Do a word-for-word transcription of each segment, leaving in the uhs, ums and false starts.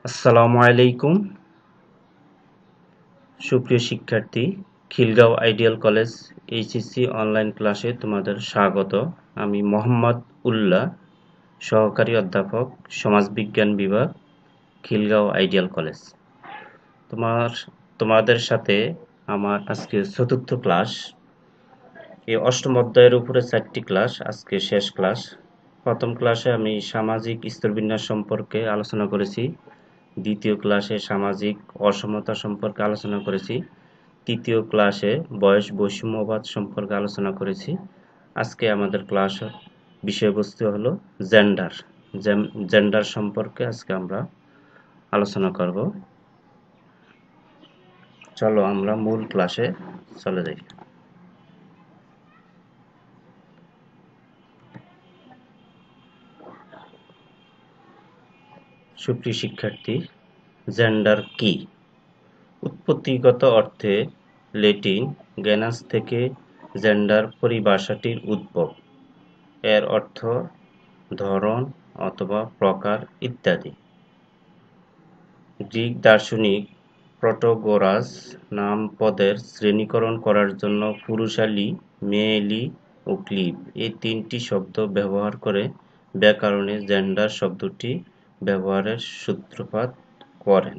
আসসালামু আলাইকুম সুপ্রিয় শিক্ষার্থী, Khilgaon ideal college HSC online ক্লাসে তোমাদের স্বাগত। আমি মোহাম্মদ উল্লাহ, সহকারী অধ্যাপক, সমাজবিজ্ঞান বিভাগ, খিলগাঁও আইডিয়াল কলেজ। তোমার তোমাদের সাথে আমার আজকে চতুর্থ ক্লাস। এই অষ্টম অধ্যায়ের উপরে চারটি ক্লাস, আজকে শেষ ক্লাস। প্রথম ক্লাসে আমি সামাজিক স্তরবিন্যাস সম্পর্কে আলোচনা করেছি। দ্বিতীয় ক্লাসে সামাজিক অসমতা সম্পর্কে আলোচনা করেছি। তৃতীয় ক্লাসে বয়স বৈষম্যবাদ সম্পর্কে আলোচনা করেছি। আজকে আমাদের ক্লাস বিষয়বস্তু হলো জেন্ডার। জেন্ডার সম্পর্কে আজকে আমরা আলোচনা করব। চলো আমরা মূল ক্লাসে চলে যাই। সুপ্রিয় শিক্ষার্থী, জেন্ডার কি? উৎপত্তিগত অর্থে ল্যাটিন গ্যানাস থেকে জেন্ডার পরিভাষাটির উদ্ভব। এর অর্থ ধরন অথবা প্রকার ইত্যাদি। গ্রিক দার্শনিক প্রটোগোরাস নাম পদের শ্রেণীকরণ করার জন্য পুরুষালী, মেয়েলি ও ক্লিব এই তিনটি শব্দ ব্যবহার করে ব্যাকরণে জেন্ডার শব্দটি ব্যবহারের সূত্রপাত করেন।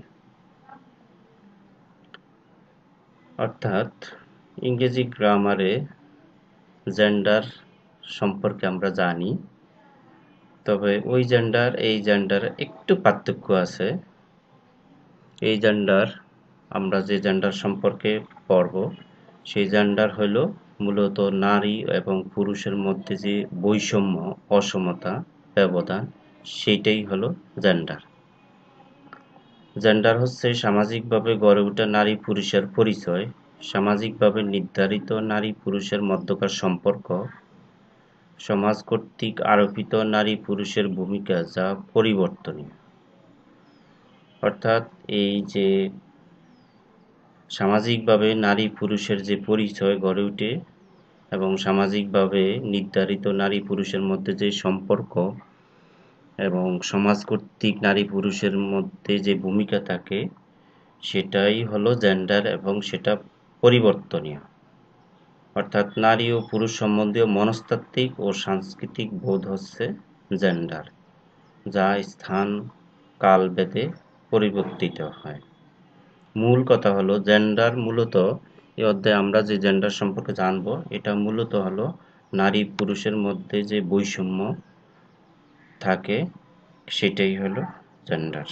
অর্থাৎ ইংরেজি গ্রামারে জেন্ডার সম্পর্কে আমরা জানি, তবে ওই জেন্ডার এই জেন্ডার একটু পার্থক্য আছে। এই জেন্ডার আমরা যে জেন্ডার সম্পর্কে পড়ব, সেই জেন্ডার হলো মূলত নারী এবং পুরুষের মধ্যে যে বৈষম্য, অসমতা, ব্যবধান, সেইটাই হলো জেন্ডার। জেন্ডার হচ্ছে সামাজিকভাবে গড়ে ওঠা নারী পুরুষের পরিচয়, সামাজিকভাবে নির্ধারিত নারী পুরুষের মধ্যকার সম্পর্ক, সমাজ কর্তৃক আরোপিত নারী পুরুষের ভূমিকা যা পরিবর্তনীয়। অর্থাৎ এই যে সামাজিকভাবে নারী পুরুষের যে পরিচয় গড়ে ওঠে এবং সামাজিকভাবে নির্ধারিত নারী পুরুষের মধ্যে যে সম্পর্ক এবং সমাজ কর্তৃক নারী পুরুষের মধ্যে যে ভূমিকা থাকে, সেটাই হলো জেন্ডার এবং সেটা পরিবর্তনীয়। অর্থাৎ নারী ও পুরুষ সম্বন্ধীয় মনস্তাত্ত্বিক ও সাংস্কৃতিক বোধ হচ্ছে জেন্ডার, যা স্থান কাল ভেদে পরিবর্তিত হয়। মূল কথা হলো জেন্ডার মূলত এই অধ্যায়ে আমরা যে জেন্ডার সম্পর্কে জানবো, এটা মূলত হলো নারী পুরুষের মধ্যে যে বৈষম্য থাকে, সেটাই হলো জেন্ডার।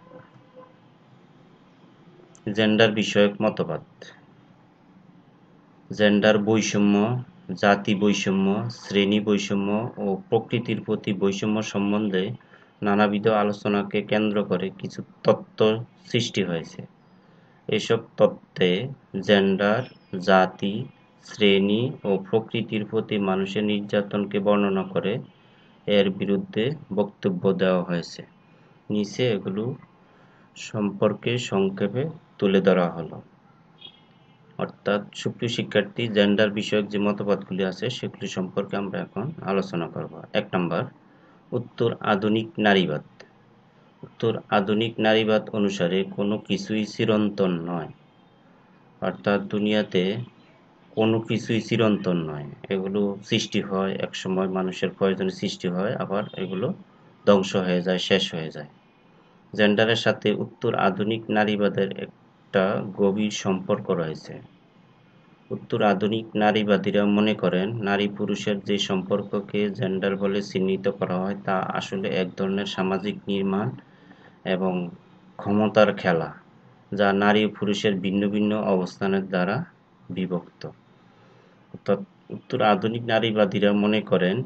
জেন্ডার বিষয়ক মতবাদ। জেন্ডার বৈষম্য, জাতি বৈষম্য, শ্রেণী বৈষম্য ও প্রকৃতির প্রতি বৈষম্য সম্বন্ধে নানাবিধ আলোচনাকে কেন্দ্র করে কিছু তত্ত্ব সৃষ্টি হয়েছে। এসব তত্ত্বে জেন্ডার, জাতি, শ্রেণী ও প্রকৃতির প্রতি মানুষের নির্যাতনকে বর্ণনা করে এর বিরুদ্ধে বক্তব্য দেওয়া হয়েছে। নিচে এগুলো সম্পর্কে সংক্ষেপে তুলে ধরা হলো। অর্থাৎ সুপ্রিয় শিক্ষার্থী, জেন্ডার বিষয়ক যে মতবাদগুলি আছে সেগুলি সম্পর্কে আমরা এখন আলোচনা করব। এক নম্বর, উত্তর আধুনিক নারীবাদ। উত্তর আধুনিক নারীবাদ অনুসারে কোনো কিছুই চিরন্তন নয়। অর্থাৎ দুনিয়াতে কোনো কিছুই চিরন্তন নয়, এগুলো সৃষ্টি হয়, একসময় মানুষের প্রয়োজনে সৃষ্টি হয়, আবার এগুলো ধ্বংস হয়ে যায়, শেষ হয়ে যায়। জেন্ডারের সাথে উত্তর আধুনিক নারীবাদের একটা গভীর সম্পর্ক রয়েছে। উত্তর আধুনিক নারীবাদীরা মনে করেন নারী পুরুষের যে সম্পর্ককে জেন্ডার বলে চিহ্নিত করা হয় তা আসলে এক ধরনের সামাজিক নির্মাণ এবং ক্ষমতার খেলা, যা নারী ও পুরুষের ভিন্ন ভিন্ন অবস্থানের দ্বারা বিভক্ত। অর্থাৎ উত্তর আধুনিক নারীবাদীরা মনে করেন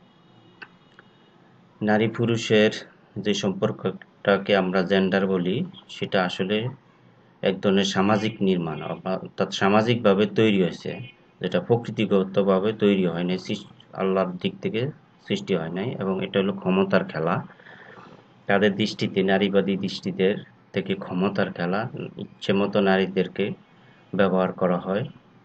নারী পুরুষের যে সম্পর্কটাকে আমরা জেন্ডার বলি, সেটা আসলে এক ধরনের সামাজিক নির্মাণ, অর্থাৎ সামাজিকভাবে তৈরি হয়েছে, যেটা প্রকৃতিগতভাবে তৈরি হয় নাই, আল্লাহর দিক থেকে সৃষ্টি হয় নাই, এবং এটা হলো ক্ষমতার খেলা। তাদের দৃষ্টিতে, নারীবাদী দৃষ্টিতে থেকে ক্ষমতার খেলা, ইচ্ছে মতো নারীদেরকে ব্যবহার করা হয়।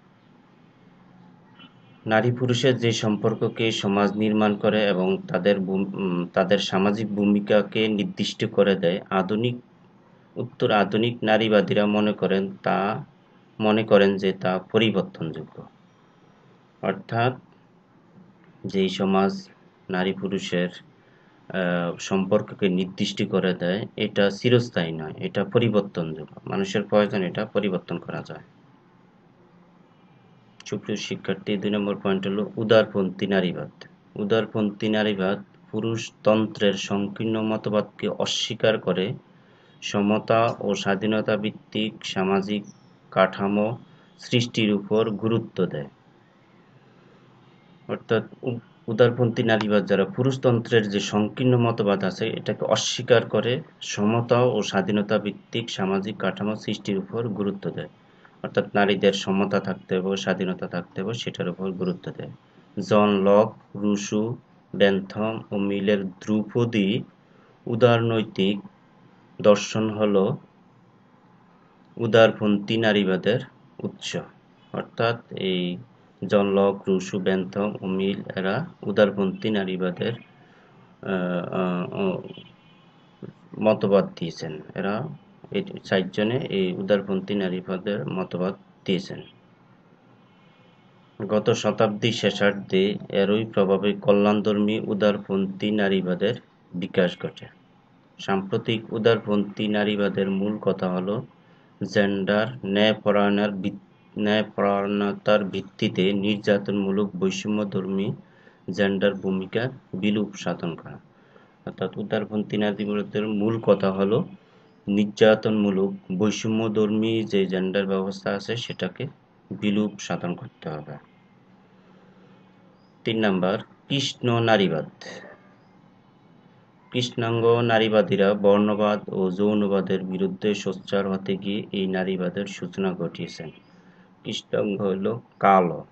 নারী পুরুষের যে সম্পর্ককে সমাজ নির্মাণ করে এবং তাদের তাদের সামাজিক ভূমিকাকে নির্দিষ্ট করে দেয়, আধুনিক উত্তর আধুনিক নারীবাদীরা মনে করেন তা মনে করেন যে তা পরিবর্তনযোগ্য। অর্থাৎ যেই সমাজ নারী পুরুষের সম্পর্ককে নির্দিষ্ট করে দেয় এটা চিরস্থায়ী নয়, এটা পরিবর্তনযোগ্য। মানুষের প্রয়োজন এটা পরিবর্তন করা যায়। সুপ্রিয় শিক্ষার্থী, দুই নম্বর পয়েন্ট হলো উদারপন্থী নারীবাদ। উদারপন্থী নারীবাদ পুরুষতন্ত্রের সংকীর্ণ মতবাদকে অস্বীকার করে সমতা ও স্বাধীনতা ভিত্তিক সামাজিক কাঠামো সৃষ্টির উপর গুরুত্ব দেয়। অর্থাৎ উদারপন্থী নারীবাদ যারা পুরুষতন্ত্রের যে সংকীর্ণ মতবাদ আছে এটাকে অস্বীকার করে সমতা ও স্বাধীনতা ভিত্তিক সামাজিক কাঠামো সৃষ্টির উপর গুরুত্ব দেয়। অর্থাৎ নারীদের সমতা থাকতে হবে, স্বাধীনতা থাকতে হবে, সেটার উপর গুরুত্ব দেয়। জন লক, রুসো, বেন্থম ও মিলের ধ্রুপদী উদারনৈতিক দর্শন হল উদারপন্থী নারীবাদের উৎস। অর্থাৎ এই জন লক, রুসো, বেন্থম ও মিল এরা উদারপন্থী নারীবাদের মতবাদ দিয়েছেন। এরা এই চারজনে এই উদারপন্থী নারীবাদের মতবাদ দিয়েছেন। গত শতাব্দীর শেষার্ধে এরই প্রভাবে কল্যাণধর্মী উদারপন্থী নারীবাদের বিকাশ ঘটে। সাম্প্রতিক উদারপন্থী নারীবাদের মূল কথা হল জেন্ডার ন্যায়পরায়ণার ন্যায়পরায়ণতার ভিত্তিতে নির্যাতনমূলক বৈষম্যধর্মী জেন্ডার ভূমিকা বিলোপ সাধন করা। অর্থাৎ উদারপন্থী নারীবাদের মূল কথা হলো নির্যাতনমূলক বৈষম্যধর্মী যে জেন্ডার ব্যবস্থা আছে সেটাকে বিলোপ সাধন করতে হবে। তিন নাম্বার কৃষ্ণ নারীবাদ। কৃষ্ণাঙ্গ নারীবাদীরা বর্ণবাদ ও যৌনবাদের বিরুদ্ধে সোচ্চার হতে গিয়ে এই নারীবাদের সূচনা ঘটিয়েছেন। কৃষ্ণাঙ্গ হল কালো,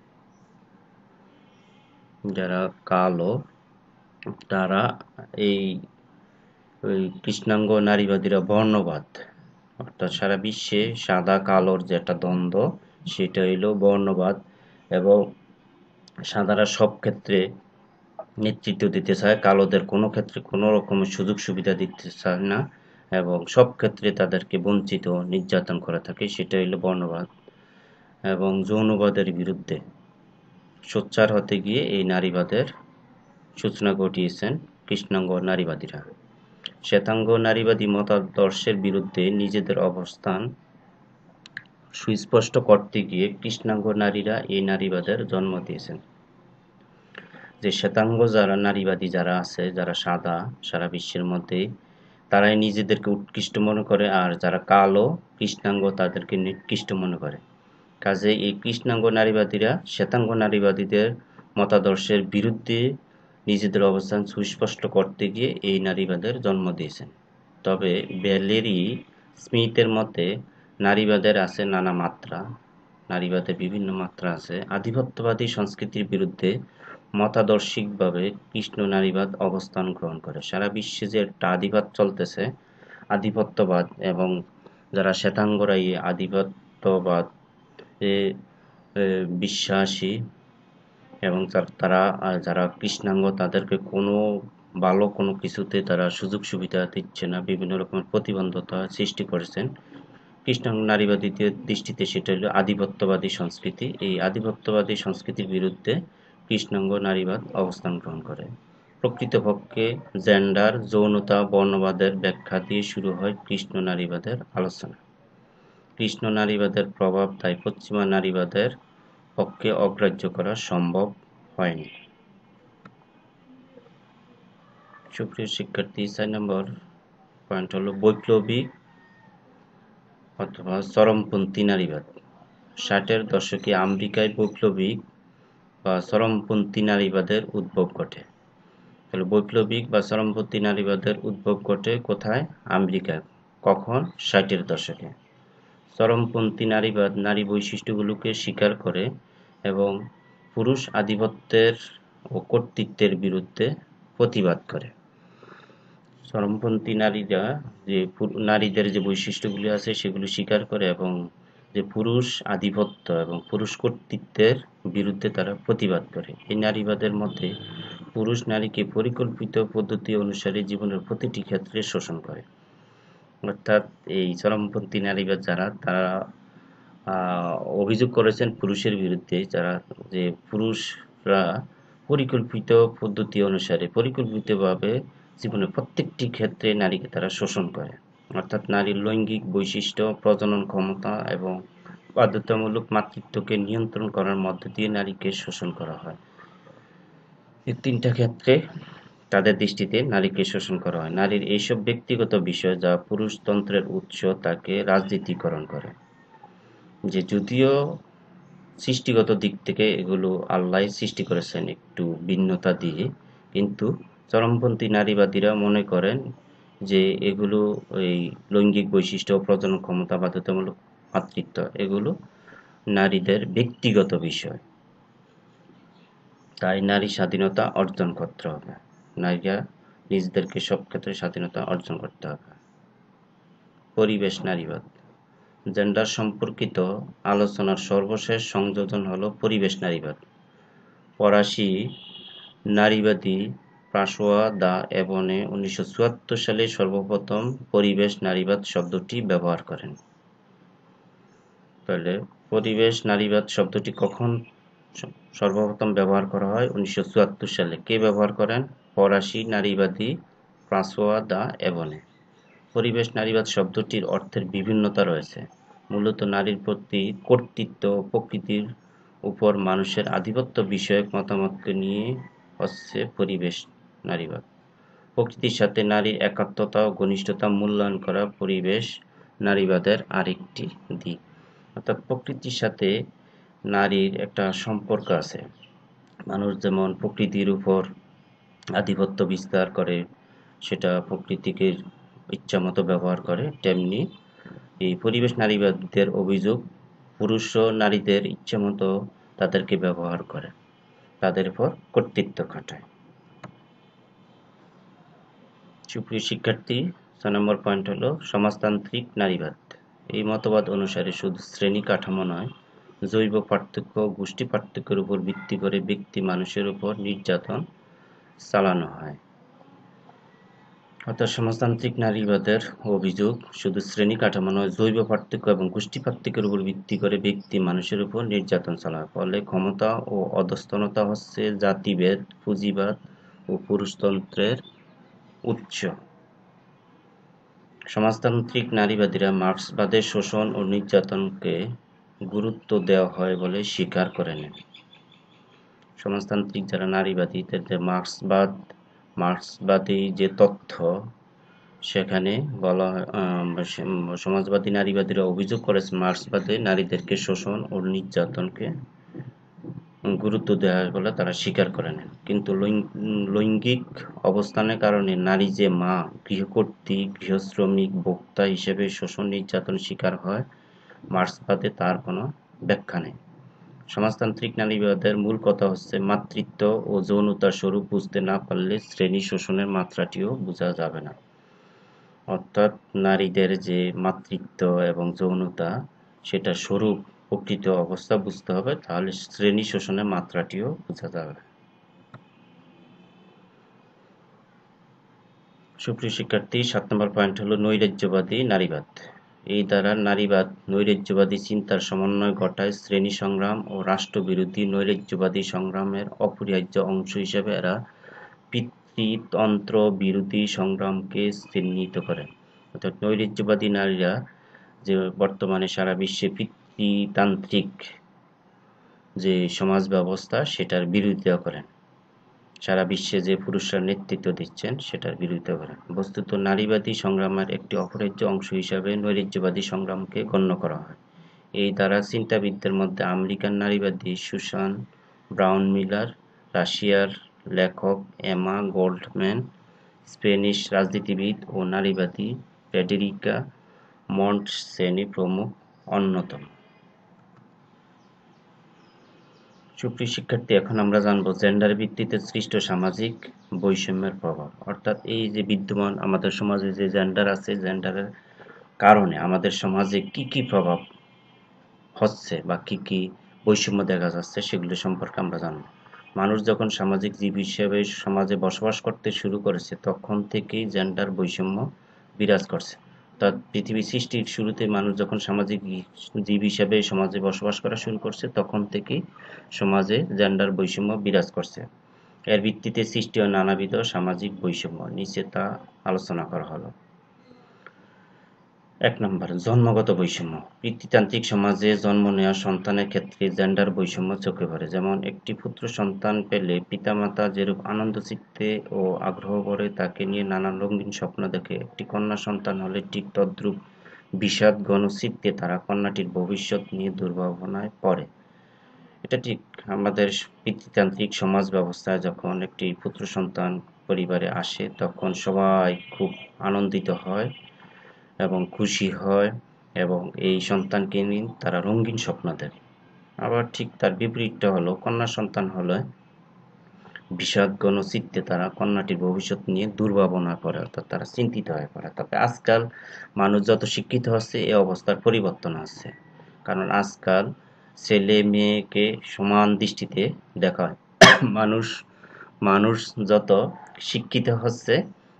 যারা কালো তারা এই ওই কৃষ্ণাঙ্গ নারীবাদীরা বর্ণবাদ, অর্থাৎ সারা বিশ্বে সাদা কালোর যে একটা দ্বন্দ্ব সেটা হইল বর্ণবাদ, এবং সাদারা সব ক্ষেত্রে নেতৃত্ব দিতে চায়, কালোদের কোনো ক্ষেত্রে কোনো রকমের সুযোগ সুবিধা দিতে চায় না এবং সব ক্ষেত্রে তাদেরকে বঞ্চিত নির্যাতন করে থাকে, সেটা হইল বর্ণবাদ। এবং যৌনবাদের বিরুদ্ধে সোচ্চার হতে গিয়ে এই নারীবাদের সূচনা ঘটিয়েছেন কৃষ্ণাঙ্গ নারীবাদীরা। শ্বেতাঙ্গ নারীবাদী মতাদর্শের বিরুদ্ধে নিজেদের অবস্থান সুস্পষ্ট করতে গিয়ে কৃষ্ণাঙ্গ নারীরা এই নারীবাদের জন্ম দিয়েছেন। যে শ্বেতাঙ্গ যারা নারীবাদী যারা আছে, যারা সাদা সারা বিশ্বের মধ্যে, তারাই নিজেদেরকে উৎকৃষ্ট মনে করে, আর যারা কালো কৃষ্ণাঙ্গ তাদেরকে নিকৃষ্ট মনে করে। কাজে এই কৃষ্ণাঙ্গ নারীবাদীরা শ্বেতাঙ্গ নারীবাদীদের মতাদর্শের বিরুদ্ধে নিজেদের অবস্থান সুস্পষ্ট করতে গিয়ে এই নারীবাদের জন্ম দিয়েছেন। তবে ভ্যালেরি স্মিথের মতে নারীবাদের আছে নানা মাত্রা, নারীবাদের বিভিন্ন মাত্রা আছে। আধিপত্যবাদী সংস্কৃতির বিরুদ্ধে মতাদর্শিকভাবে কৃষ্ণ নারীবাদ অবস্থান গ্রহণ করে। সারা বিশ্বে যে একটা আধিপত্য চলতেছে, আধিপত্যবাদ, এবং যারা শ্বেতাঙ্গরা এই আধিপত্যবাদ বিশ্বাসী এবং তারা যারা কৃষ্ণাঙ্গ তাদেরকে কোনো ভালো কোনো কিছুতে তারা সুযোগ সুবিধা দিচ্ছে না, বিভিন্ন রকমের প্রতিবন্ধকতা সৃষ্টি করেছেন। কৃষ্ণাঙ্গ নারীবাদীদের দৃষ্টিতে সেটা হলো আধিপত্যবাদী সংস্কৃতি। এই আধিপত্যবাদী সংস্কৃতির বিরুদ্ধে কৃষ্ণাঙ্গ নারীবাদ অবস্থান গ্রহণ করে। প্রকৃতপক্ষে জেন্ডার, যৌনতা, বর্ণবাদের ব্যাখ্যা দিয়ে শুরু হয় কৃষ্ণ নারীবাদের আলোচনা। কৃষ্ণ নারীবাদের প্রভাব তাই পশ্চিমা নারীবাদের পক্ষে অগ্রাহ্য করা সম্ভব হয়নি। সুপ্রিয় শিক্ষার্থী, চার নম্বর পয়েন্ট হলো বৈপ্লবিক অথবা চরমপন্থী নারীবাদ। ষাটের দশকে আমেরিকায় বৈপ্লবিক বা চরমপন্থী নারীবাদের উদ্ভব ঘটে। তাহলে বৈপ্লবিক বা চরমপন্থী নারীবাদের উদ্ভব ঘটে কোথায়? আমেরিকায়। কখন? ষাটের দশকে। চরমপন্থী নারীবাদ নারী বৈশিষ্ট্যগুলোকে স্বীকার করে এবং পুরুষ আধিপত্যের ও কর্তৃত্বের বিরুদ্ধে প্রতিবাদ করে। চরমপন্থী নারীরা যে নারীদের যে বৈশিষ্ট্যগুলি আছে সেগুলো স্বীকার করে এবং যে পুরুষ আধিপত্য এবং পুরুষ কর্তৃত্বের বিরুদ্ধে তারা প্রতিবাদ করে। এই নারীবাদের মধ্যে পুরুষ নারীকে পরিকল্পিত পদ্ধতি অনুসারে জীবনের প্রতিটি ক্ষেত্রে শোষণ করে। অর্থাৎ এই চরমপন্থী নারীবাদ যারা, তারা অভিযোগ করেছেন পুরুষের বিরুদ্ধে, যারা যে পুরুষরা পরিকল্পিত পদ্ধতি অনুসারে পরিকল্পিতভাবে জীবনের প্রত্যেকটি ক্ষেত্রে নারীকে তারা শোষণ করে। অর্থাৎ নারীর লৈঙ্গিক বৈশিষ্ট্য, প্রজনন ক্ষমতা এবং বাধ্যতামূলক মাতৃত্বকে নিয়ন্ত্রণ করার মধ্য দিয়ে নারীকে শোষণ করা হয়। এই তিনটা ক্ষেত্রে তাদের দৃষ্টিতে নারীকে শোষণ করা হয়। নারীর এইসব ব্যক্তিগত বিষয় যা পুরুষতন্ত্রের উৎস, তাকে রাজনীতিকরণ করে। যে যদিও সৃষ্টিগত দিক থেকে এগুলো আল্লাহ সৃষ্টি করেছেন একটু ভিন্নতা দিয়ে, কিন্তু চরমপন্থী নারীবাদীরা মনে করেন যে এগুলো এই লৈঙ্গিক বৈশিষ্ট্য, প্রজনন ক্ষমতা, বাধ্যতামূলক মাতৃত্ব এগুলো নারীদের ব্যক্তিগত বিষয়। তাই নারী স্বাধীনতা অর্জন করতে হবে, নারীরা নিজেদেরকে সব ক্ষেত্রে স্বাধীনতা অর্জন করতে হবে। পরিবেশ নারীবাদ। জেন্ডার সম্পর্কিত আলোচনার সর্বশেষ সংযোজন হল পরিবেশ নারীবাদ। ফরাসি নারীবাদী ফ্রাঁসোয়া দা এবনে উনিশশো চুয়াত্তর সালে সর্বপ্রথম পরিবেশ নারীবাদ শব্দটি ব্যবহার করেন। তাহলে পরিবেশ নারীবাদ শব্দটি কখন সর্বপ্রথম ব্যবহার করা হয়? উনিশশো চুয়াত্তর সালে। কে ব্যবহার করেন? ফরাসি নারীবাদী ফ্রাঁসোয়া দা এবনে। পরিবেশ নারীবাদ শব্দটির অর্থের বিভিন্নতা রয়েছে। মূলত নারীর প্রতি কর্তৃত্ব ও প্রকৃতির উপর মানুষের আধিপত্য বিষয়ক মতামতকে নিয়ে হচ্ছে পরিবেশ নারীবাদ। প্রকৃতির সাথে নারীর একাত্মতা ও ঘনিষ্ঠতা মূল্যায়ন করা পরিবেশ নারীবাদের আরেকটি দিক। অর্থাৎ প্রকৃতির সাথে নারীর একটা সম্পর্ক আছে। মানুষ যেমন প্রকৃতির উপর আধিপত্য বিস্তার করে, সেটা প্রকৃতিকে ইচ্ছামতো ব্যবহার করে, তেমনি এই পরিবেশ নারীবাদীদের অভিযোগ পুরুষও নারীদের ইচ্ছামতো তাদেরকে ব্যবহার করে, তাদের উপর কর্তৃত্ব খাটায়। সুপ্রিয় শিক্ষার্থী, ছয় নম্বর পয়েন্ট হলো সমাজতান্ত্রিক নারীবাদ। এই মতবাদ অনুসারে শুধু শ্রেণী কাঠামো নয়, জৈব পার্থক্য, গোষ্ঠী পার্থক্যের উপর ভিত্তি করে ব্যক্তি মানুষের উপর নির্যাতন চালানো হয়। অর্থাৎ সমাজতান্ত্রিক নারীবাদের অভিযোগ শুধু শ্রেণী কাঠামো নয়, জৈব পার্থক্য এবং গোষ্ঠী পার্থক্যের উপর ভিত্তি করে ব্যক্তি মানুষের উপর নির্যাতন চালায়। ফলে ক্ষমতা ও অধস্তনতা হচ্ছে জাতিভেদ, পুঁজিবাদ ও পুরুষতন্ত্রের উৎস। সমাজতান্ত্রিক নারীবাদীরা মার্ক্সবাদের শোষণ ও নির্যাতনকে গুরুত্ব দেওয়া হয় বলে স্বীকার করে নেন। সমাজতান্ত্রিক যারা নারীবাদী, তাদের মার্ক্সবাদ মার্ক্সবাদী যে তথ্য, সেখানে বলা হয়, সমাজবাদী নারীবাদীরা অভিযোগ করেছে মার্ক্সবাদে নারীদেরকে শোষণ ও নির্যাতনকে গুরুত্ব দেওয়া হয় বলে তারা স্বীকার করে নেন। কিন্তু লৈঙ্গিক অবস্থানের কারণে নারী যে মা, গৃহকর্ত্রী, গৃহশ্রমিক, ভোক্তা হিসেবে শোষণ নির্যাতন শিকার হয়, মার্ক্সবাদে তার কোনো ব্যাখ্যা নেই। সমাজতান্ত্রিক নারীবাদের মূল কথা হচ্ছে মাতৃত্ব ও যৌনতার স্বরূপ বুঝতে না পারলে শ্রেণী শোষণের মাত্রাটিও বোঝা যাবে না। অর্থাৎ নারীদের যে মাতৃত্ব এবং যৌনতা, সেটা স্বরূপ প্রকৃত অবস্থা বুঝতে হবে, তাহলে শ্রেণী শোষণের মাত্রাটিও বোঝা যাবে। সুপ্রিয় শিক্ষার্থী, সাত নম্বর পয়েন্ট হলো নৈরাজ্যবাদী নারীবাদ। এই দ্বারা নারীবাদ নৈরাজ্যবাদী চিন্তার সমন্বয় ঘটায়। শ্রেণী সংগ্রাম ও রাষ্ট্রবিরোধী নৈরাজ্যবাদী সংগ্রামের অপরিহার্য অংশ হিসেবে এরা পিতৃতন্ত্র বিরোধী সংগ্রামকে চিহ্নিত করে। অর্থাৎ নৈরাজ্যবাদী নারীরা যে বর্তমানে সারা বিশ্বে পিতৃতান্ত্রিক যে সমাজ ব্যবস্থা, সেটার বিরোধিতা করেন। সারা বিশ্বে যে পুরুষরা নেতৃত্ব দিচ্ছেন, সেটার বিরোধিতা করেন। বস্তুত নারীবাদী সংগ্রামের একটি অপরিহার্য অংশ হিসাবে নৈরাজ্যবাদী সংগ্রামকে গণ্য করা হয়। এই দ্বারা চিন্তাবিদদের মধ্যে আমেরিকান নারীবাদী সুসান ব্রাউন মিলার, রাশিয়ার লেখক এমা গোল্ডম্যান, স্প্যানিশ রাজনীতিবিদ ও নারীবাদী ফেডেরিকা মন্টসেনি প্রমুখ অন্যতম। সুপ্রিয় শিক্ষার্থী, এখন আমরা জানব জেন্ডার ভিত্তিতে সৃষ্ট সামাজিক বৈষম্যের প্রভাব। অর্থাৎ এই যে বিদ্যমান আমাদের সমাজে যে জেন্ডার আছে, জেন্ডারের কারণে আমাদের সমাজে কি কি প্রভাব হচ্ছে বা কি কি বৈষম্য দেখা যাচ্ছে, সেগুলো সম্পর্কে আমরা জানব। মানুষ যখন সামাজিক জীব হিসেবে সমাজে বসবাস করতে শুরু করেছে, তখন থেকেই জেন্ডার বৈষম্য বিরাজ করছে। অর্থাৎ পৃথিবী সৃষ্টির শুরুতে মানুষ যখন সামাজিক জীব হিসেবে সমাজে বসবাস করা শুরু করছে তখন থেকেই সমাজে জেন্ডার বৈষম্য বিরাজ করছে। এর ভিত্তিতে সৃষ্টি হয় নানাবিধ সামাজিক বৈষম্য। নিচে তা আলোচনা করা হলো। এক নম্বর, জন্মগত বৈষম্য। পিতৃতান্ত্রিক সমাজে জন্ম নেওয়া সন্তানের ক্ষেত্রে জেন্ডার বৈষম্য চোখে পড়ে। যেমন একটি পুত্র সন্তান পেলে পিতামাতা যেরূপ আনন্দ চিত্তে ও আগ্রহ করে তাকে নিয়ে নানান রঙিন স্বপ্ন দেখে, একটি কন্যা সন্তান হলে ঠিক তদ্রূপ বিষাদ ঘন চিত্তে তারা কন্যাটির ভবিষ্যৎ নিয়ে দুর্ভাবনায় পড়ে। এটা ঠিক। আমাদের পিতৃতান্ত্রিক সমাজ ব্যবস্থায় যখন একটি পুত্র সন্তান পরিবারে আসে তখন সবাই খুব আনন্দিত হয় এবং খুশি হয় এবং এই সন্তানকে নিয়ে তারা রঙিন স্বপ্ন দেখে। আবার ঠিক তার বিপরীতটা হলো, কন্যা সন্তান হলে বিষাদঘন চিত্তে তারা কন্যাটির ভবিষ্যৎ নিয়ে দুর্ভাবনা করে, অর্থাৎ তারা চিন্তিত হয়ে পড়ে। তবে আজকাল মানুষ যত শিক্ষিত হচ্ছে এ অবস্থার পরিবর্তন হচ্ছে, কারণ আজকাল ছেলে মেয়েকে সমান দৃষ্টিতে দেখা হয়। মানুষ মানুষ যত শিক্ষিত হচ্ছে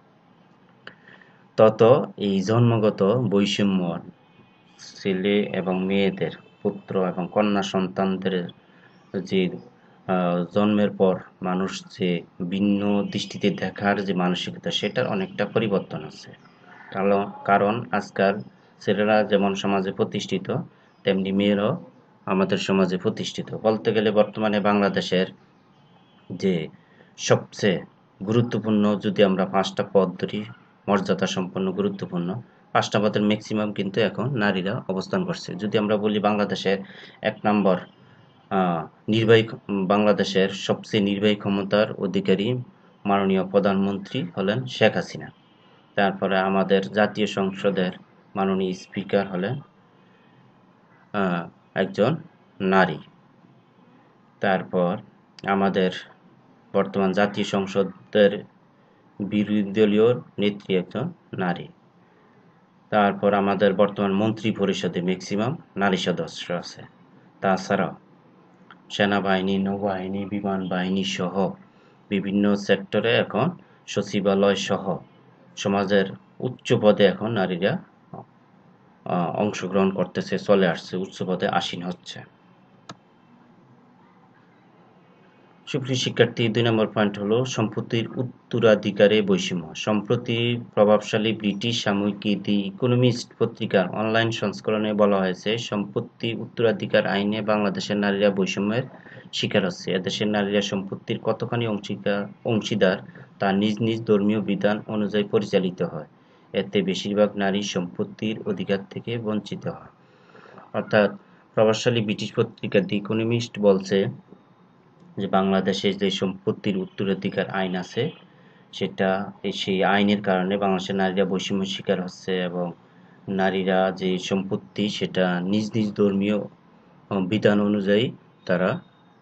তত এই জন্মগত বৈষম্য, ছেলে এবং মেয়েদের, পুত্র এবং কন্যা সন্তানদের যে জন্মের পর মানুষ যে ভিন্ন দৃষ্টিতে দেখার যে মানসিকতা, সেটার অনেকটা পরিবর্তন আছে। কারণ কারণ আজকাল ছেলেরা যেমন সমাজে প্রতিষ্ঠিত তেমনি মেয়েরাও আমাদের সমাজে প্রতিষ্ঠিত। বলতে গেলে বর্তমানে বাংলাদেশের যে সবচেয়ে গুরুত্বপূর্ণ, যদি আমরা পাঁচটা পদ ধরি মর্যাদা সম্পন্ন গুরুত্বপূর্ণ, পাঁচটা পদের ম্যাক্সিমাম কিন্তু এখন নারীরা অবস্থান করছে। যদি আমরা বলি বাংলাদেশের এক নম্বর নির্বাহী, বাংলাদেশের সবচেয়ে নির্বাহী ক্ষমতার অধিকারী মাননীয় প্রধানমন্ত্রী হলেন শেখ হাসিনা। তারপরে আমাদের জাতীয় সংসদের মাননীয় স্পিকার হলেন একজন নারী। তারপর আমাদের বর্তমান জাতীয় সংসদের বিরোধী দলীয় নেত্রী একজন নারী। তারপর আমাদের বর্তমান মন্ত্রী পরিষদে ম্যাক্সিমাম নারী সদস্য আছে। তাছাড়াও সেনাবাহিনী, নৌবাহিনী, বিমান বাহিনী সহ বিভিন্ন সেক্টরে এখন সচিবালয় সহ সমাজের উচ্চ পদে এখন নারীরা অংশগ্রহণ করতেছে, চলে আসছে, উচ্চ পদে আসীন হচ্ছে। সুপ্রিয় শিক্ষার্থী, দুই নম্বর পয়েন্ট হলো সম্পত্তির উত্তরাধিকারে বৈষম্য। সম্প্রতি প্রভাবশালী ব্রিটিশ সাময়িকী দি ইকোনমিস্ট পত্রিকার অনলাইন সংস্করণে বলা হয়েছে, সম্পত্তি উত্তরাধিকার আইনে বাংলাদেশের নারীরা বৈষম্যের শিকার হচ্ছে। এদেশের নারীরা সম্পত্তির কতখানি অংশীদার অংশীদার তা নিজ নিজ ধর্মীয় বিধান অনুযায়ী পরিচালিত হয়। এতে বেশিরভাগ নারী সম্পত্তির অধিকার থেকে বঞ্চিত হয়। অর্থাৎ প্রভাবশালী ব্রিটিশ পত্রিকা দি ইকোনমিস্ট বলছে যে বাংলাদেশে যে সম্পত্তির উত্তরাধিকার আইন আছে সেটা, সেই আইনের কারণে বাংলাদেশের নারীরা বৈষম্যের শিকার হচ্ছে এবং নারীরা যে সম্পত্তি সেটা নিজ নিজ ধর্মীয় বিধান অনুযায়ী তারা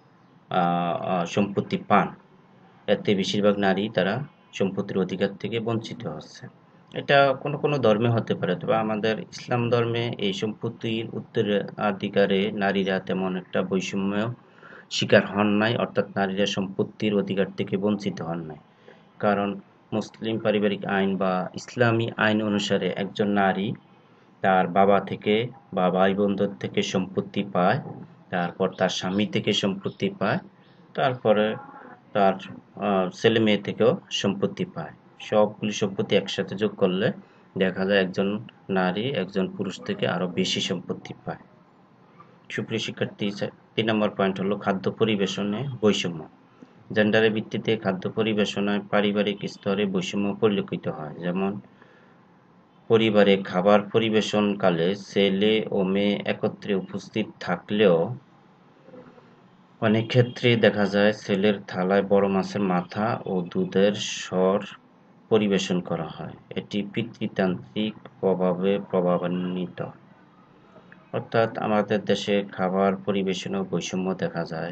সম্পত্তি পান। এতে বেশিরভাগ নারী তারা সম্পত্তির অধিকার থেকে বঞ্চিত হচ্ছে। এটা কোনো কোনো ধর্মে হতে পারে, তবে আমাদের ইসলাম ধর্মে এই সম্পত্তির উত্তরাধিকারে নারীরা তেমন একটা বৈষম্য শিকার হন নাই, অর্থাৎ নারীরা সম্পত্তির অধিকার থেকে বঞ্চিত হন নাই। কারণ মুসলিম পারিবারিক আইন বা ইসলামী আইন অনুসারে একজন নারী তার বাবা থেকে বা ভাই বোনদের থেকে সম্পত্তি পায়, তারপর তার স্বামী থেকে সম্পত্তি পায়, তারপরে তার ছেলে মেয়ে থেকেও সম্পত্তি পায়। সবগুলি সম্পত্তি একসাথে যোগ করলে দেখা যায় একজন নারী একজন পুরুষ থেকে আরো বেশি সম্পত্তি পায়। সুপ্রিয় শিক্ষার্থী, তিন নম্বর পয়েন্ট হলো খাদ্য পরিবেশনে বৈষম্য। জেন্ডারের ভিত্তিতে খাদ্য পরিবেশনায় পারিবারিক স্তরে বৈষম্য পরিলক্ষিত হয়। যেমন পরিবারে খাবার পরিবেশনকালে ছেলে ও মেয়ে একত্রে উপস্থিত থাকলেও অনেক ক্ষেত্রে দেখা যায় ছেলের থালায় বড় মাছের মাথা ও দুধের সর পরিবেশন করা হয়। এটি পিতৃতান্ত্রিক প্রভাবে প্রভাবান্বিত। অর্থাৎ আমাদের দেশে খাবার পরিবেশনেও বৈষম্য দেখা যায়।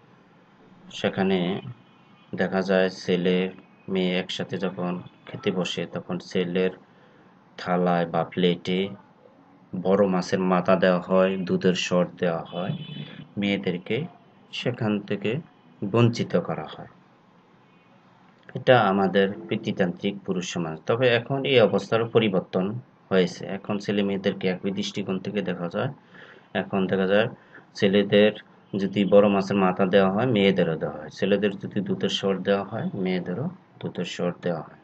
সেখানে দেখা যায় ছেলে মেয়ে একসাথে যখন খেতে বসে তখন ছেলের থালায় বা প্লেটে বড় মাছের মাথা দেওয়া হয়, দুধের সর দেওয়া হয়, মেয়েদেরকে সেখান থেকে বঞ্চিত করা হয়। এটা আমাদের পিতৃতান্ত্রিক পুরুষ সমাজ। তবে এখন এই অবস্থার পরিবর্তন হয়েছে। এখন ছেলে মেয়েদেরকে একই দৃষ্টিকোণ থেকে দেখা যায়। এখন দেখা যায় ছেলেদের যদি বড় মাছের মাথা দেওয়া হয়, মেয়েদেরও দেওয়া হয়। ছেলেদের যদি দুধের স্বর দেওয়া হয়, মেয়েদেরও দুধের স্বর দেওয়া হয়।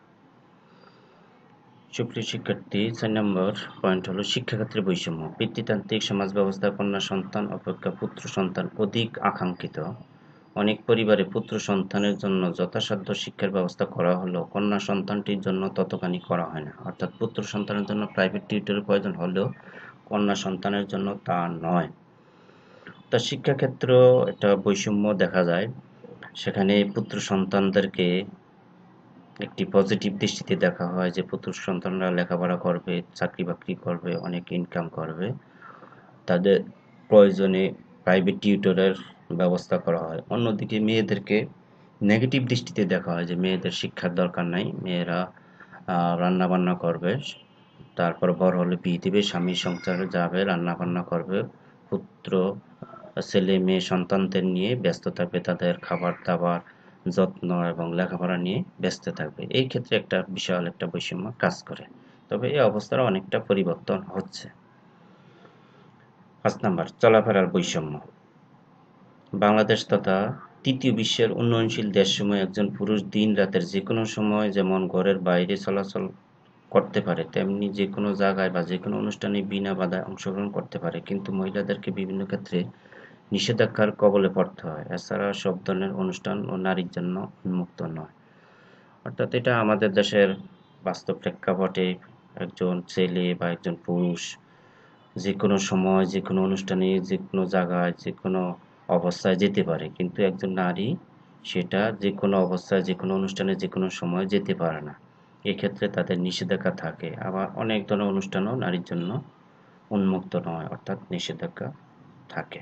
সুপ্রিয় শিক্ষার্থী, চার নম্বর পয়েন্ট হলো শিক্ষাক্ষেত্রে বৈষম্য। পিতৃতান্ত্রিক সমাজ ব্যবস্থায় কন্যা সন্তান অপেক্ষা পুত্র সন্তান অধিক আকাঙ্ক্ষিত। অনেক পরিবারে পুত্র সন্তানের জন্য যথাসাধ্য শিক্ষার ব্যবস্থা করা হলেও কন্যা সন্তানটির জন্য ততখানি করা হয় না। অর্থাৎ পুত্র সন্তানের জন্য প্রাইভেট টিউটরের প্রয়োজন হলেও কন্যা সন্তানের জন্য তা নয়। তা শিক্ষাক্ষেত্র একটা বৈষম্য দেখা যায়। সেখানে পুত্র সন্তানদেরকে একটি পজিটিভ দৃষ্টিতে দেখা হয় যে পুত্র সন্তানরা লেখাপড়া করবে, চাকরি বাকরি করবে, অনেক ইনকাম করবে। তাদের প্রয়োজনে প্রাইভেট টিউটরের ব্যবস্থা করা হয়। অন্যদিকে মেয়েদেরকে নেগেটিভ দৃষ্টিতে দেখা হয় যে মেয়েদের শিক্ষার দরকার নাই, মেয়েরা রান্না বান্না করবে, তারপর বড় হলে বিয়ে দিবে, স্বামী সংসারে যাবে, রান্না বান্না করবে, পুত্র ছেলে মেয়ে সন্তানদের নিয়ে ব্যস্ত থাকবে, তাদের খাবার দাবার যত্ন এবং লেখাপড়া নিয়ে ব্যস্ত থাকবে। এই ক্ষেত্রে একটা বিশাল একটা বৈষম্য কাজ করে। তবে এই অবস্থার অনেকটা পরিবর্তন হচ্ছে। পাঁচ নাম্বার চলাফেরার বৈষম্য। বাংলাদেশ তথা তৃতীয় বিশ্বের উন্নয়নশীল দেশসমূহে একজন পুরুষ দিন রাতের যে কোনো সময় যেমন ঘরের বাইরে চলাচল করতে পারে, তেমনি যে কোনো জায়গায় বা যে কোনো অনুষ্ঠানে বিনা বাধায় অংশগ্রহণ করতে পারে, কিন্তু মহিলাদেরকে বিভিন্ন ক্ষেত্রে নিষেধাজ্ঞার কবলে পড়তে হয়। এছাড়া সব ধরনের অনুষ্ঠান ও নারীর জন্য উন্মুক্ত নয়। অর্থাৎ এটা আমাদের দেশের বাস্তব প্রেক্ষাপটে একজন ছেলে বা একজন পুরুষ যে কোনো সময় যে কোনো অনুষ্ঠানে যে কোনো জায়গায় যে কোনো অবস্থায় যেতে পারে, কিন্তু একজন নারী সেটা যে কোনো অবস্থায় যে কোনো অনুষ্ঠানে যে কোনো সময় যেতে পারে না। এক্ষেত্রে তাদের নিষেধাজ্ঞা থাকে। আবার অনেক ধরনের অনুষ্ঠানও নারীর জন্য উন্মুক্ত নয়, অর্থাৎ নিষেধাজ্ঞা থাকে।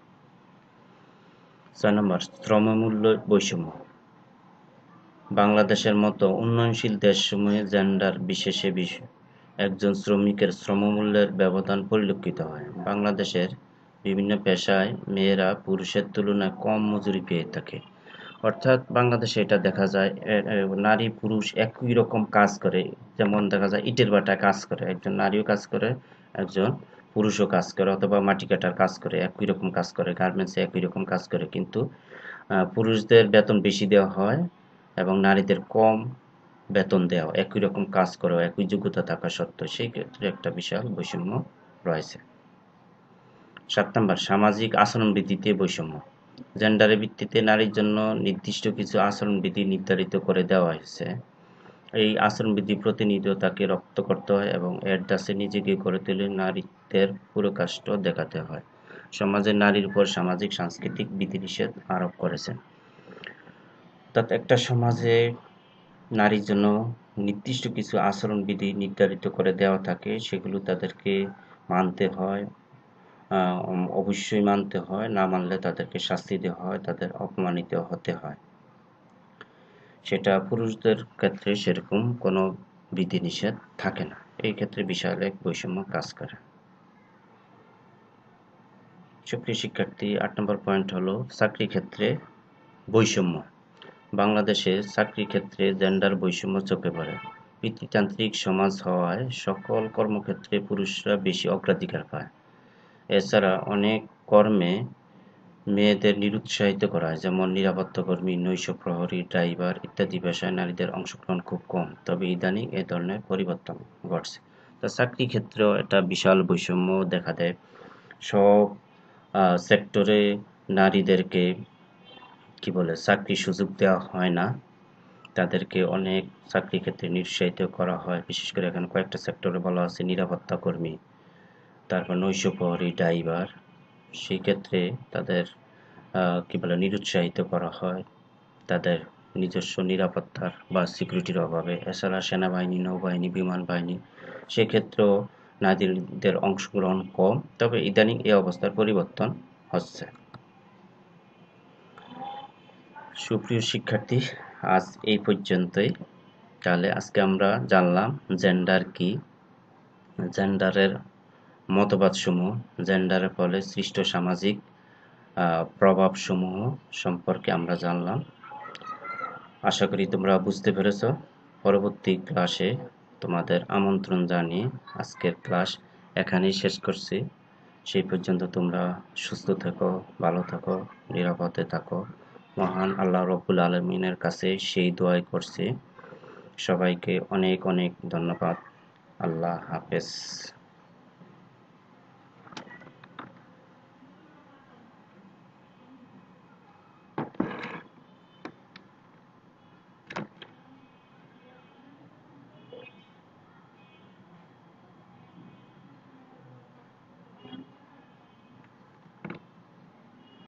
ছয় নম্বর শ্রমমূল্য বৈষম্য। বাংলাদেশের মতো উন্নয়নশীল দেশসমূহে জেন্ডার বিশেষে একজন শ্রমিকের শ্রমমূল্যের ব্যবধান পরিলক্ষিত হয়। বাংলাদেশের বিভিন্ন পেশায় মেয়েরা পুরুষের তুলনায় কম মজুরি পেয়ে থাকে। অর্থাৎ বাংলাদেশে এটা দেখা যায় নারী পুরুষ একই রকম কাজ করে। যেমন দেখা যায় ইটের ভাটায় কাজ করে একজন নারীও কাজ করে, একজন পুরুষও কাজ করে, অথবা মাটি কাটার কাজ করে, একই রকম কাজ করে, গার্মেন্টসে একই রকম কাজ করে, কিন্তু পুরুষদের বেতন বেশি দেওয়া হয় এবং নারীদের কম বেতন দেওয়া, একই রকম কাজ করেও একই যোগ্যতা থাকা সত্ত্বেও, সেই ক্ষেত্রে একটা বিশাল বৈষম্য রয়েছে। সাত নম্বর সামাজিক আচরণবিধিতে বৈষম্য। জেন্ডারের ভিত্তিতে নারীর জন্য নির্দিষ্ট কিছু আচরণবিধি নির্ধারিত করে দেওয়া হয়েছে। এই আচরণবিধি প্রতিনিয়ত তাকে রপ্ত করতে হয় এবং এর দাসে নিজেকে গড়ে তুলে নারীত্বের পুরকাষ্ট দেখাতে হয়। সমাজের নারীর উপর সামাজিক সাংস্কৃতিক বিধিনিষেধ আরোপ করেছেন। অর্থাৎ একটা সমাজে নারীর জন্য নির্দিষ্ট কিছু আচরণবিধি নির্ধারিত করে দেওয়া থাকে, সেগুলো তাদেরকে মানতে হয়, অবশ্যই মানতে হয়, না মানলে তাদেরকে শাস্তি দেওয়া হয়, তাদের অপমানিত হতে হয়। সেটা পুরুষদের ক্ষেত্রে সেরকম কোনো বিধিনিষেধ থাকে না। এই ক্ষেত্রে বিশাল এক বৈষম্য কাজ করে। সুপ্রিয় শিক্ষার্থী, আট নম্বর পয়েন্ট হলো চাকরি ক্ষেত্রে বৈষম্য। বাংলাদেশে চাকরি ক্ষেত্রে জেন্ডার বৈষম্য চোখে পড়ে। পিতৃতান্ত্রিক সমাজ হওয়ায় সকল কর্মক্ষেত্রে পুরুষরা বেশি অগ্রাধিকার পায়। এছাড়া অনেক কর্মে মেয়েদের নিরুৎসাহিত করা হয়, যেমন নিরাপত্তা কর্মী, নৈশ প্রহরী, ড্রাইভার ইত্যাদি পেশায় নারীদের অংশগ্রহণ খুব কম। তবে ইদানিং এ ধরনের পরিবর্তন ঘটছে। তা চাকরি ক্ষেত্রেও একটা বিশাল বৈষম্য দেখা দেয়। সব সেক্টরে নারীদেরকে কি বলে চাকরির সুযোগ দেওয়া হয় না, তাদেরকে অনেক চাকরি ক্ষেত্রে নিরুৎসাহিত করা হয়। বিশেষ করে এখানে কয়েকটা সেক্টরে বলা আছে নিরাপত্তা কর্মী, তারপর নৈশ প্রহরী, ড্রাইভার, সেই ক্ষেত্রে তাদের কি বলে নিরুৎসাহিত করা হয় তাদের নিজস্ব নিরাপত্তার বা সিকিউরিটির অভাবে। এছাড়া সেনাবাহিনী, নৌবাহিনী, বিমান বাহিনী, সেক্ষেত্রেও নারীদের অংশগ্রহণ কম। তবে ইদানিং এই অবস্থার পরিবর্তন হচ্ছে। সুপ্রিয় শিক্ষার্থী, আজ এই পর্যন্তই। তাহলে আজকে আমরা জানলাম জেন্ডার কি, জেন্ডারের মতবাদসমূহ, জেন্ডারের ফলে সৃষ্ট সামাজিক প্রভাবসমূহ সম্পর্কে আমরা জানলাম। আশা করি তোমরা বুঝতে পেরেছ। পরবর্তী ক্লাসে তোমাদের আমন্ত্রণ জানিয়ে আজকের ক্লাস এখানেই শেষ করছি। সেই পর্যন্ত তোমরা সুস্থ থেকো, ভালো থাকো, নিরাপদে থাকো। মহান আল্লাহ রব্বুল আলামিনের কাছে সেই দোয়াই করছি। সবাইকে অনেক অনেক ধন্যবাদ। আল্লাহ হাফেজ।